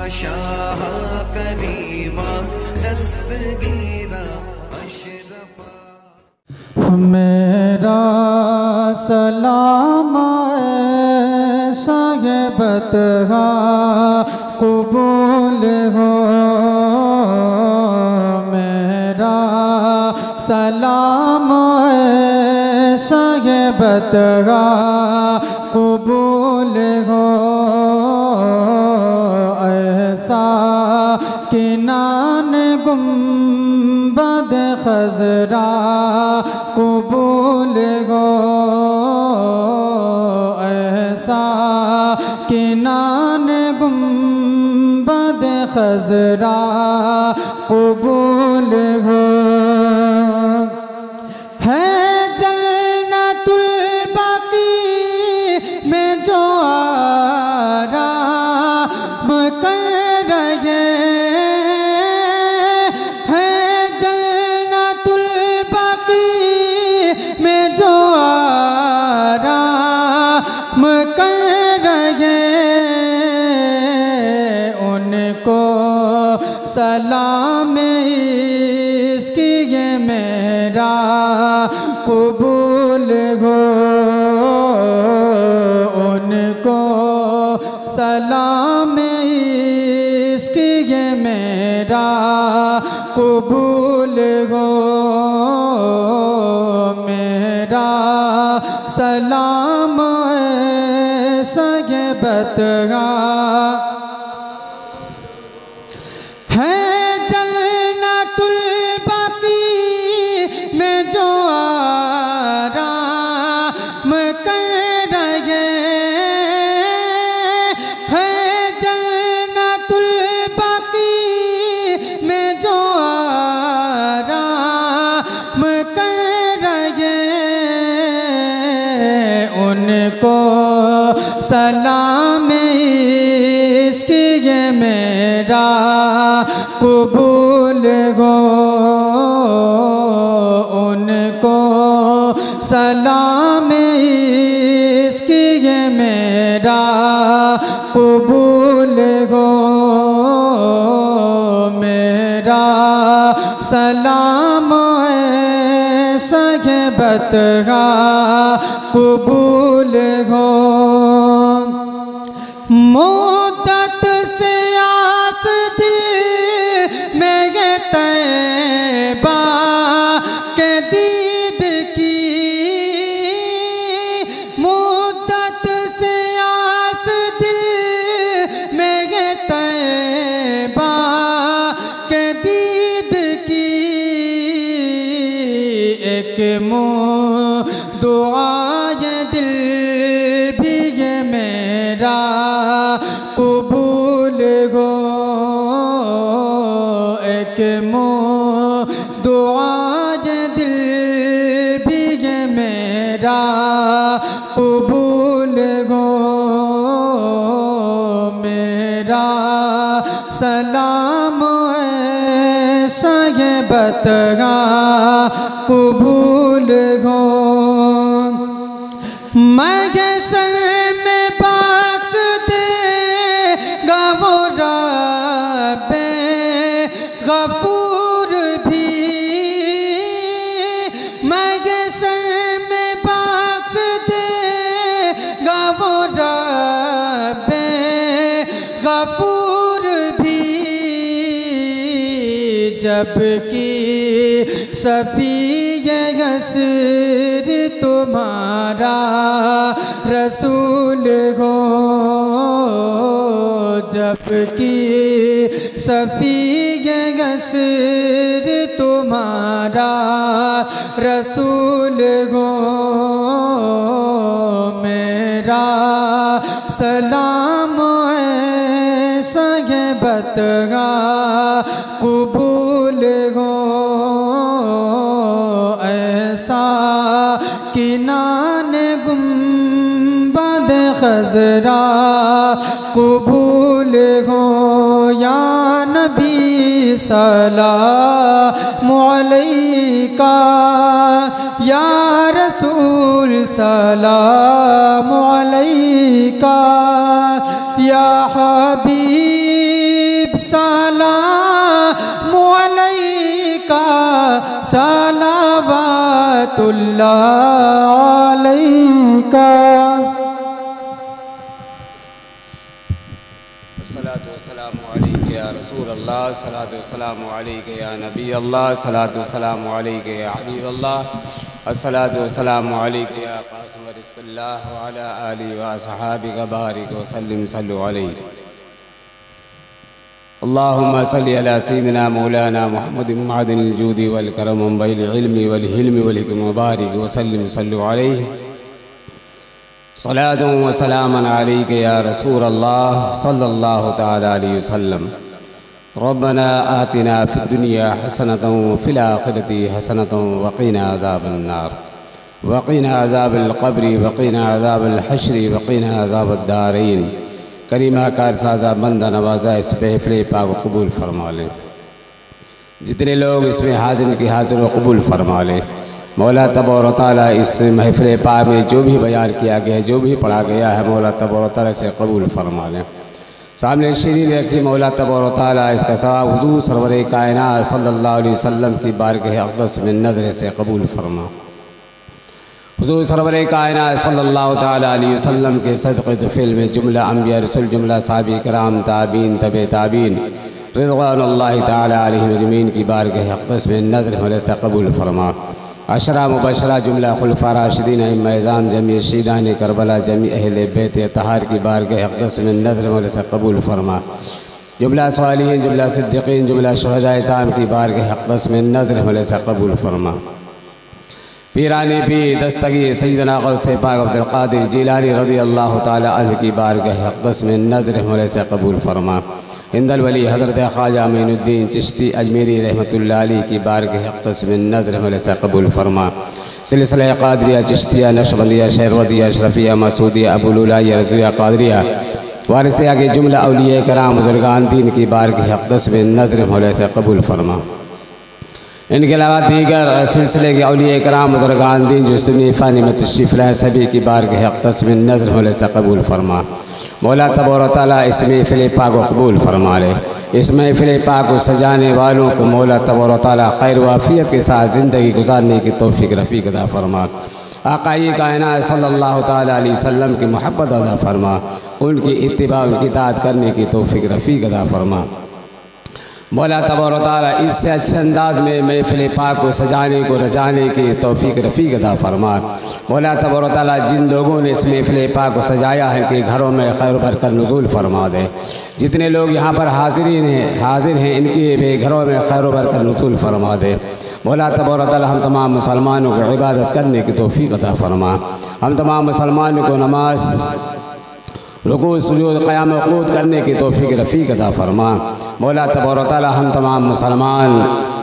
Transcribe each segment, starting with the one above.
शाह करीमा दस्तगीरा अशरफा। मेरा सलाम साहिबतहा कबूल हो, मेरा सलाम साहिबतहा कबूल हो। ऐसा किनान गुंबद खजरा कबूल हो, ऐसा किनान गुंबद खजरा कबूल हो। है जन्नतुल बाकी में जो आराम कर रहे हैं, जन्नतुल बाकी में जो आराम कर रहे, उनको सलाम इश्क़ ये मेरा कबूल हो, उनको सलाम इश्क़ ये मेरा कबूल हो। मेरा सलाम साहिबतहा है जन्नतुल बाकी में जो आराम कर रहे हैं, जन्नतुल बाकी में जो आराम कर रहे, उनको सलाम इश्क़ ये मेरा कबूल हो, उनको सलाम इश्क़ ये मेरा कबूल हो। मेरा सलाम साहिबतहा कबूल हो। मुद्दत से आस दिल में ये तैबा के दीद की, मुद्दत से आस दिल में ये तैबा के दीद की, एक मुँह दुआए दिल भी ये मेरा कबूल हो, एक मुँह दुआए दिल भी ये मेरा कबूल हो। मेरा सलाम साहिबतहा कबूल हो। मैं ये सर में बख्श देगा वो रब्बे गफूर भी, मैं ये सर में बख्श देगा वो रब्बे गफूर भी, जबकि शफ़ीए असर तुम्हारा रसूल हो, जबकि शफ़ीए असर तुम्हारा रसूल हो। मेरा सलाम साहिबतहा कबूल हो, ऐसा किनान गुंबद खजरा कबूल हो। या नबी सलाम अलैका, या रसूल सलाम अलैका, या हबीब सलाम अलैका सलावतुल्लाह अलैका। अस्सलातु वस्सलामु अलैका या रसूल अल्लाह, अस्सलातु वस्सलामु अलैका या नबी अल्लाह, अस्सलातु वस्सलामु अलैका या हबीब अल्लाह, अस्सलातु वस्सलामु अलैका या कासिम रिज़्क़िल्लाह व अला आलिहि व असहाबिहि बारिक व सल्लिम सल्लु अलैहि। अल्लाहुम्मा सल्लि अला सय्यिदिना मौलाना मुहम्मदिन मअदिनिल जूदि वल करम वल इल्मि वल हिल्मि वल हिक्मति व बारिक व सल्लिम सल्लु अलैहि। सलातुन व सलामन अलैका या रसूल अल्लाह सल्लल्लाहु तआला अलैहि वसल्लम। रब्बना आतिना फिद दुनिया हसनतन व फिल आखिरति हसनतन व क़िना अज़ाबन नार व क़िना अज़ाबल क़ब्रि व क़िना अज़ाबल हश्रि व क़िना अज़ाबद दारैन। करीमा कार साजा बंदा नवाजा इस महफ़िल पाक को कबूल फरमा ले। जितने लोग इसमें हाजिर की हाजिर व कबूल फरमा ले। मौला तबारक तआला इस महफ़िल पाक में जो भी बयान किया गया है, जो भी पढ़ा गया है, मौला तबारक तआला से कबूल फरमा लें। सामने शीरीन रखी मौला तबारक तआला इसका सवाब हुज़ूर सरवर कायनात सल्लल्लाहु अलैहि वसल्लम की बारगाह अक़दस में नज़र से कबूल फरमा। हुज़ूर सरवर कायनात सल्लल्लाहु तआला अलैहि वसल्लम के सदक़े फ़िल में जुमला अंबिया रसूल, जुमला सहाबा किराम, ताबीन, तबे ताबीन रिज़वानुल्लाहि तआला अलैहिम अजमईन की बारगाह अक़दस में नज़र होने से कबूल फरमा। अशरा मुबशरा जुमला खुलफा राशिदीन इमाम जमी शीदान करबला जमी अहले बैत तहार की बारगाह अक़दस में नज़र होने से कबूल फरमा। जुमला सालिहीन, जुमला सिद्दीक़ीन, जुमला शुहदाए इस्लाम की बारगाह अक़दस में नज़र होने से कबूल फरमा। पीरानी पीर दस्तगी सैयदना गौस पाक अब्दुल क़ादिर जिलानी रज़ियल्लाहु तआला अन्हु की बारगाह अक़दस में नज़र होने से कबूल फरमा। हिंदल वली हज़रत ख्वाजा मोइनुद्दीन चिश्ती अजमेरी रहमतुल्लाह अलैह की बारगाह अक़दस में नज़र होने से कबूल फरमा। सिलसिला क़ादिरिया चिश्तिया नक्शबंदिया शहरवदिया अशरफिया मसूदिया अबुलुलाया रज़िया क़ादिरिया वारिस आगे जुमला औलिया कराम बुज़ुर्गान दीन की बारगाह अक़दस में नज़र होने से कबूल फरमा। इनके अलावा दीगर सिलसिले के औलिया कराम बुज़ुर्गान दीन जो सुन्नी फ़ानी में तशरीफ़ लाए सभी की बारगाह अक़दस में नज़र होने से कबूल फरमा। मौला तबारक तआला इस महफ़िल पाक को कबूल फरमा ले। इस महफ़िल पाक को सजाने वालों को मौला तबारक तआला खैर वाफ़ियत के साथ ज़िंदगी गुजारने की तौफ़ीक़ रफ़ीक़ अता फरमा। आक़ाए कायनात सल्लल्लाहु तआला अलैहि वसल्लम की मोहब्बत अता फरमा। उनकी इत्तिबा, उनकी इताअत करने की तौफ़ीक़ रफ़ीक़ अता फरमा। मौला तबारक तआला इससे अच्छे अंदाज में महफ़िल पाक को सजाने को रचाने की तौफ़ीक़ रफ़ीक़ अता फरमा। मौला तबारक तआला जिन लोगों ने इस महफ़िल पाक को सजाया है इनके घरों में खैर बरकत नुज़ूल फरमा दे। जितने लोग यहाँ पर हाजिर हैं इनके भी घरों में खैर बरकत नुज़ूल फरमा दे। मौला तबारक तआला हम तमाम मुसलमानों को इबादत करने की तौफ़ीक़ अता फरमा। हम तमाम मुसलमानों को नमाज, रुकू, सुजूद, क़याम वक़ूद करने की तौफ़ीक़ रफ़ीक़ अता फरमा। मौला तबारक तआला हम तमाम मुसलमान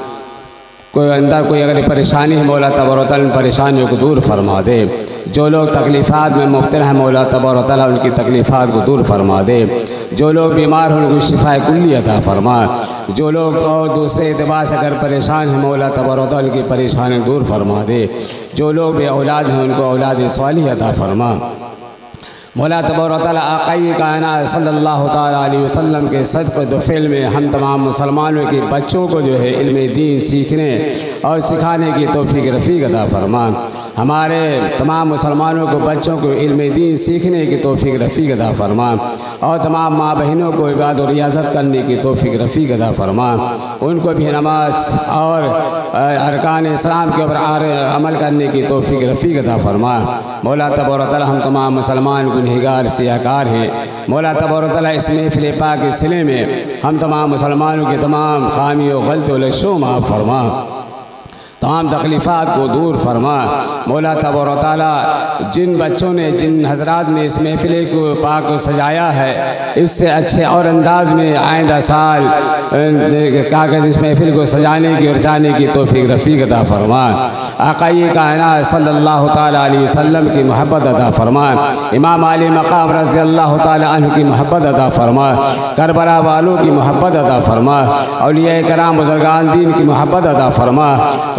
कोई अंदर कोई अगर परेशानी है मौला तबारक तआला परेशानियों को दूर फरमा दे। जो लोग तकलीफ़ात में मुब्तला हैं मौला तबारक तआला उनकी तकलीफ़ात को दूर फरमा दे। जो लोग बीमार हैं उनको शिफ़ाए कुल्ली अता फरमा। जो लोग और दूसरे एतबार से अगर परेशान हैं मौला तबारक तआला उनकी परेशानी दूर फरमा दे। जो लोग बे औलाद हैं उनको औलाद सालिह अता फरमा। मौला तबारक तआला आक़ाए कायनात सल्लल्लाहु तआला अलैहि वसल्लम के सदक़े दुफ़ैल में हम तमाम मुसलमानों के बच्चों को जो है इल्म दीन सीखने और सिखाने की तौफ़ीक़ रफ़ीक़ अता फरमा। हमारे तमाम मुसलमानों को बच्चों को इल्म दीन सीखने की तौफ़ीक़ रफ़ीक़ अता फरमा और तमाम माँ बहनों को इबादत और रियाज़त करने की तौफ़ीक़ रफ़ीक़ अता फरमा। उनको भी नमाज और अरकान इस्लाम के ऊपर अमल करने की तौफ़ीक़ रफ़ीक़ अता फरमा। मौला तबारक तआला हम तमाम मुसलमान गुनहगार सियाकार हैं। मौला तबारक तआला इस महफ़िल पाक के सिले में हम तमाम मुसलमानों के तमाम खामियों गलतियों लशों माफ़ फरमा। तमाम तकलीफ़ात को दूर फरमा। मौला तबारक तआला जिन बच्चों ने, जिन हज़रात ने इस महफ़िल को पाक को सजाया है इससे अच्छे और अंदाज में आइंदा साल कागज़ इस महफ़िल को सजाने की और जाने की तौफ़ीक़ रफ़ीक़ अता फरमा। आक़ाए कायनात सल्लल्लाहु तआला अलैहि वसल्लम की मोहब्बत अता फरमा। इमाम आली मक़ाम रज़ियल्लाहु तआला अन्हु की मोहब्बत अता फरमा। करबला वालों की मोहब्बत अता फरमा। औलिया कराम बुज़ुर्गान दीन की मोहब्बत अता फरमा।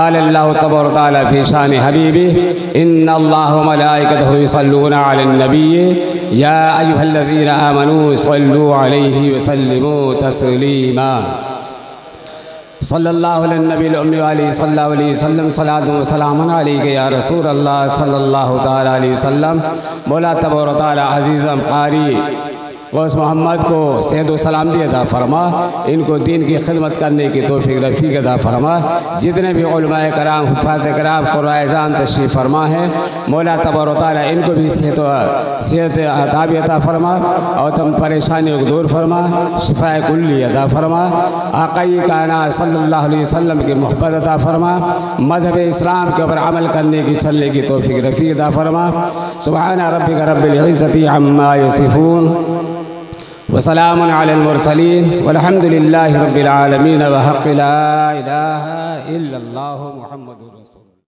क़ाल अल्लाहु तबारक व तआला फ़ी शान हबीबी इन्नल्लाह व मलाइकतहु युसल्लूना अलन नबी या अय्युहल्लज़ीना आमनू सल्लू अलैहि व सल्लिमू तस्लीमा सल्लल्लाहु अलैहि नबील उम्मी सल्लल्लाहु अलैहि वसल्लम सलातु व सलामुन अलैका या रसूल अल्लाह सल्लल्लाहु तआला अलैहि वसल्लम। मौला तबारक व तआला अज़ीज़म कारी गौस मोहम्मद को सेहत व सलामती अता फरमा, इनको दीन की खिदमत करने की तौफीक रफ़ीक अता फरमा। जितने भी उलमाए कराम हुफ़ाज़ कराम क़ुर्आन तशरीफ़ फरमा है, मौला तबारक व तआला इनको भी सेहत अता भी अता फरमा और तम परेशानियों को दूर फरमा, शिफ़ाए कुल्ली अता फरमा। आक़ाई कायनात सल्लल्लाहु अलैहि वसल्लम की मोहब्बत अता फरमा, मज़हब इस्लाम के ऊपर अमल करने की चलने की तौफीक रफ़ीक अता फरमा। सुब्हान रब्बिका रब्बिल इज़्ज़ति अम्मा यसिफ़ून वसलामुन अलल मुरसलीन वल्हम्दुलिल्लाहि रब्बिल आलमीन व हक़्क़ि ला इलाहा इल्लल्लाहु मुहम्मदुर